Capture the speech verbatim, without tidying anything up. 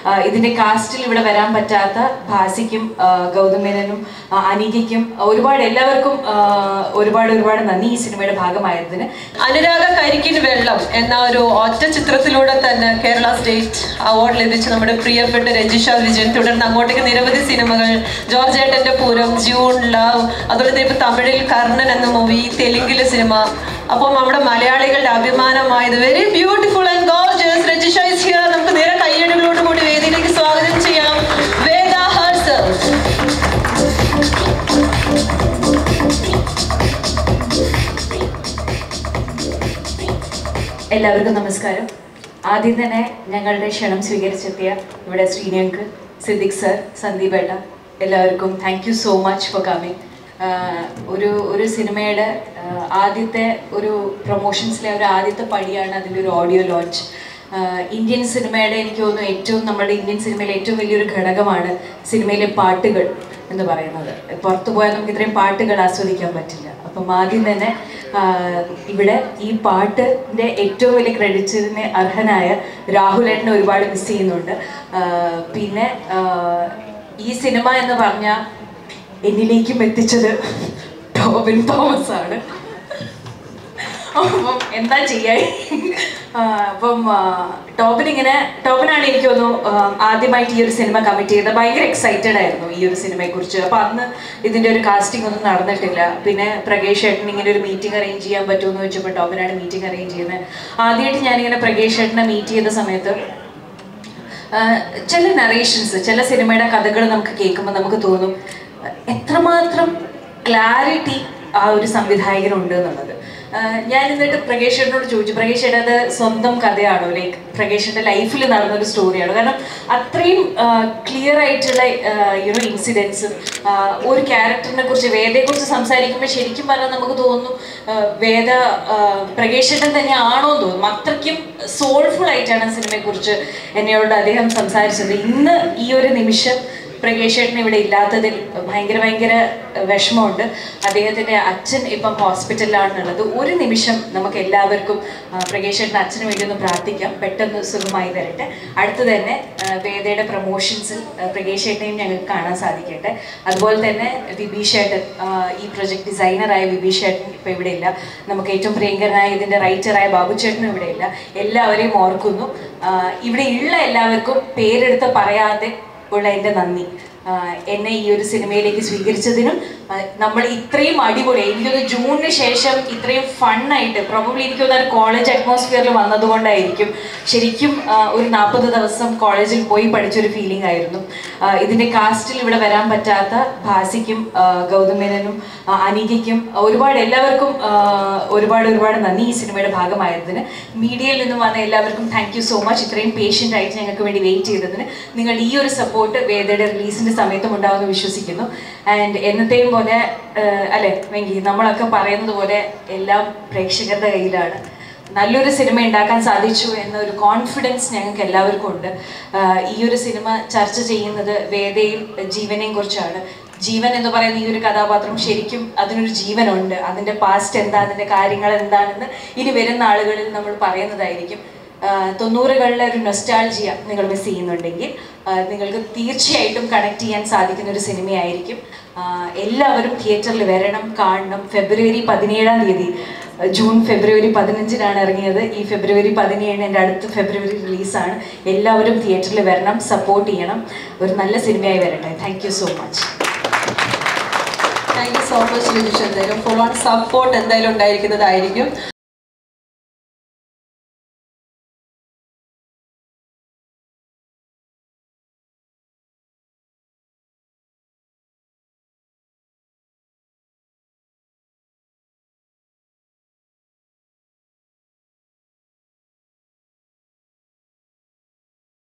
ഇതിന്റെ കാസ്റ്റിൽ ഇവിടെ വരാൻ പറ്റാത്ത ഭാസിക്കും ഗൗതമേനനും അനീകയ്ക്കും ഒരുപാട് എല്ലാവർക്കും ഒരുപാട് ഒരുപാട് നന്ദി ഈ സിനിമയുടെ ഭാഗമായതിന്. അനുരാഗ കരിക്കിൻ വെള്ളം എന്ന ഒരു ഒറ്റ ചിത്രത്തിലൂടെ തന്നെ കേരള സ്റ്റേറ്റ് അവാർഡ് ലഭിച്ച നമ്മുടെ പ്രിയപ്പെട്ട രജിഷ വിജയൻ, തുടർന്ന് അങ്ങോട്ടേക്ക് നിരവധി സിനിമകൾ, ജോർജ് ഏട്ടന്റെ പൂരം, ജൂൺ, ലവ്, അതുപോലെ തന്നെ ഇപ്പൊ തമിഴിൽ കർണൻ എന്ന മൂവി, തെലുങ്കിലെ സിനിമ. അപ്പം നമ്മുടെ മലയാളികളുടെ അഭിമാനമായത് very beautiful and gorgeous Rajisha is here. നമുക്ക് നേരെ കയ്യടികളോട് കൂടി വേദിയിലേക്ക് സ്വാഗതം ചെയ്യാം. വേദ ഹെർസെൽഫ്. എല്ലാവർക്കും നമസ്കാരം. ആദ്യം തന്നെ ഞങ്ങളുടെ ക്ഷണം സ്വീകരിച്ചെത്തിയ ഇവിടെ ശ്രീനിയങ്ക്, സിദ്ദിഖ് സർ, സന്ദീപ് ഏട്ട, എല്ലാവർക്കും thank you so much for coming. ഒരു ഒരു സിനിമയുടെ ആദ്യത്തെ ഒരു പ്രൊമോഷൻസിലെ ഒരു ആദ്യത്തെ പടിയാണ് അതിൻ്റെ ഒരു ഓഡിയോ ലോഞ്ച്. ഇന്ത്യൻ സിനിമയുടെ എനിക്ക് തോന്നുന്നു ഏറ്റവും നമ്മുടെ ഇന്ത്യൻ സിനിമയിലെ ഏറ്റവും വലിയൊരു ഘടകമാണ് സിനിമയിലെ പാട്ടുകൾ എന്ന് പറയുന്നത്. പുറത്തു പോയാൽ നമുക്ക് ഇത്രയും പാട്ടുകൾ ആസ്വദിക്കാൻ പറ്റില്ല. അപ്പം ആദ്യം തന്നെ ഇവിടെ ഈ പാട്ടിൻ്റെ ഏറ്റവും വലിയ ക്രെഡിറ്റ്സിന് അർഹനായ രാഹുലേട്ടനെ ഒരുപാട് മിസ് ചെയ്യുന്നുണ്ട്. പിന്നെ ഈ സിനിമ എന്ന് പറഞ്ഞാൽ എന്നിലേക്കും എത്തിച്ചത് ടോബിൻ തോമസ് ആണ്. അപ്പം എന്താ ചെയ്യാൻ. അപ്പം ടോബിൻ ഇങ്ങനെ ടോബിനാണ് എനിക്ക് തോന്നുന്നു ആദ്യമായിട്ട് ഈ ഒരു സിനിമ കമ്മിറ്റ് ചെയ്തത്. ഭയങ്കര എക്സൈറ്റഡ് ആയിരുന്നു ഈ ഒരു സിനിമയെക്കുറിച്ച്. അപ്പം അന്ന് ഇതിൻ്റെ ഒരു കാസ്റ്റിംഗ് ഒന്നും നടന്നിട്ടില്ല. പിന്നെ പ്രകേഷ് ഏട്ടൻ ഇങ്ങനെ ഒരു മീറ്റിംഗ് അറേഞ്ച് ചെയ്യാൻ പറ്റുമെന്ന് വെച്ചപ്പോൾ ടോബിനാണ് മീറ്റിംഗ് അറേഞ്ച് ചെയ്യുന്നത്. ആദ്യമായിട്ട് ഞാനിങ്ങനെ പ്രകേഷ് ഏട്ടനെ മീറ്റ് ചെയ്ത സമയത്ത് ചില നറേഷൻസ്, ചില സിനിമയുടെ കഥകൾ നമുക്ക് കേൾക്കുമ്പോൾ നമുക്ക് തോന്നും എത്രമാത്രം ക്ലാരിറ്റി ആ ഒരു സംവിധായകനുണ്ട് എന്നുള്ളത്. ഞാൻ എന്നിട്ട് പ്രകേഷ് ഏട്ടനോട് ചോദിച്ചു, പ്രകേഷ് ഏട്ടൻ അത് സ്വന്തം കഥയാണോ, ലൈക്ക് പ്രകേഷ് ഏട്ടൻ്റെ ലൈഫിൽ നടന്നൊരു സ്റ്റോറിയാണോ? കാരണം അത്രയും ക്ലിയർ ആയിട്ടുള്ള യുനോ ഇൻസിഡൻസും ഒരു ക്യാരക്ടറിനെ കുറിച്ച്, വേദയെക്കുറിച്ച് സംസാരിക്കുമ്പോൾ ശരിക്കും പറഞ്ഞാൽ നമുക്ക് തോന്നുന്നു വേദ പ്രകേഷ് ഏട്ടൻ തന്നെ ആണോ എന്ന് തോന്നും. അത്രയ്ക്കും സോൾഫുൾ ആയിട്ടാണ് സിനിമയെക്കുറിച്ച് എന്നോട് അദ്ദേഹം സംസാരിച്ചത്. ഇന്ന് ഈ ഒരു നിമിഷം പ്രകേഷ് ഏട്ടൻ ഇവിടെ ഇല്ലാത്തതിൽ ഭയങ്കര ഭയങ്കര വിഷമമുണ്ട്. അദ്ദേഹത്തിൻ്റെ അച്ഛൻ ഇപ്പം ഹോസ്പിറ്റലിലാണെന്നുള്ളത്. ഒരു നിമിഷം നമുക്ക് എല്ലാവർക്കും പ്രകേഷ് ഏട്ടൻ അച്ഛന് വേണ്ടി ഒന്ന് പ്രാർത്ഥിക്കാം, പെട്ടെന്ന് സുഖമായി വരട്ടെ. അടുത്ത് തന്നെ വേദയുടെ പ്രൊമോഷൻസിൽ പ്രകേഷ് ഏട്ടനെയും ഞങ്ങൾക്ക് കാണാൻ സാധിക്കട്ടെ. അതുപോലെ തന്നെ വിഭീഷ് ഏട്ടൻ, ഈ പ്രൊജക്ട് ഡിസൈനറായ വിഭീഷ് ഏട്ടൻ ഇപ്പോൾ ഇവിടെ ഇല്ല. നമുക്ക് ഏറ്റവും പ്രിയങ്കരനായ ഇതിൻ്റെ റൈറ്ററായ ബാബുച്ചേട്ടനും ഇവിടെ ഇല്ല. എല്ലാവരെയും ഓർക്കുന്നു. ഇവിടെ ഉള്ള എല്ലാവർക്കും പേരെടുത്ത് പറയാതെ ഉള്ള എൻ്റെ നന്ദി. എന്നെ ഈ ഒരു സിനിമയിലേക്ക് സ്വീകരിച്ചതിനും നമ്മൾ ഇത്രയും അടിപൊളി, എനിക്കൊന്ന് ജൂണിന് ശേഷം ഇത്രയും ഫണ്ണായിട്ട്, പ്രോബബ്ലി എനിക്ക് തോന്നുന്ന കോളേജ് അറ്റ്മോസ്ഫിയറിൽ വന്നതുകൊണ്ടായിരിക്കും ശരിക്കും ഒരു നാൽപ്പത് ദിവസം കോളേജിൽ പോയി പഠിച്ചൊരു ഫീലിംഗ് ആയിരുന്നു. ഇതിൻ്റെ കാസ്റ്റിൽ ഇവിടെ വരാൻ പറ്റാത്ത ഭാസിക്കും ഗൗതമേനനും അനീകയ്ക്കും ഒരുപാട് എല്ലാവർക്കും ഒരുപാട് ഒരുപാട് നന്ദി ഈ സിനിമയുടെ ഭാഗമായതിന്. മീഡിയയിൽ നിന്നും വന്ന എല്ലാവർക്കും താങ്ക് യു സോ മച്ച്. ഇത്രയും പേഷ്യൻ്റ് ആയിട്ട് ഞങ്ങൾക്ക് വേണ്ടി വെയിറ്റ് ചെയ്തതിന്. നിങ്ങളുടെ ഈ ഒരു സപ്പോർട്ട് വേദയുടെ റിലീസിൻ്റെ സമയത്തും ഉണ്ടാവുമെന്ന് വിശ്വസിക്കുന്നു. ആൻഡ് എന്നത്തെയും പോലെ അല്ലെ വെങ്കി, നമ്മളൊക്കെ പറയുന്നത് പോലെ എല്ലാം പ്രേക്ഷകരുടെ കയ്യിലാണ്. നല്ലൊരു സിനിമ ഉണ്ടാക്കാൻ സാധിച്ചു എന്നൊരു കോൺഫിഡൻസ് ഞങ്ങൾക്ക് എല്ലാവർക്കും ഉണ്ട്. ഈ ഒരു സിനിമ ചർച്ച ചെയ്യുന്നത് വേദയും ജീവനെയും കുറിച്ചാണ്. ജീവൻ എന്ന് പറയുന്ന ഈ ഒരു കഥാപാത്രം ശരിക്കും അതിനൊരു ജീവനുണ്ട്. അതിൻ്റെ പാസ്റ്റ് എന്താ, അതിൻ്റെ കാര്യങ്ങൾ എന്താണെന്ന് ഇനി വരുന്ന ആളുകളിൽ നമ്മൾ പറയുന്നതായിരിക്കും. തൊണ്ണൂറുകളിലെ ഒരു നൊസ്റ്റാൾജിയ നിങ്ങൾ മിസ് ചെയ്യുന്നുണ്ടെങ്കിൽ നിങ്ങൾക്ക് തീർച്ചയായിട്ടും കണക്ട് ചെയ്യാൻ സാധിക്കുന്ന ഒരു സിനിമയായിരിക്കും. എല്ലാവരും തിയേറ്ററിൽ വരണം, കാണണം. ഫെബ്രുവരി പതിനേഴാം തീയതി, ജൂൺ ഫെബ്രുവരി പതിനഞ്ചിനാണ് ഇറങ്ങിയത്. ഈ ഫെബ്രുവരി പതിനേഴിന് എൻ്റെ അടുത്ത ഫെബ്രുവരി റിലീസാണ്. എല്ലാവരും തിയേറ്ററിൽ വരണം, സപ്പോർട്ട് ചെയ്യണം. ഒരു നല്ല സിനിമയായി വരട്ടെ. Thank you so much. Thank you so much Rajisha. എന്തായാലും ഫുൾ ഓൺ സപ്പോർട്ട് എന്തായാലും ഉണ്ടായിരിക്കുന്നതായിരിക്കും.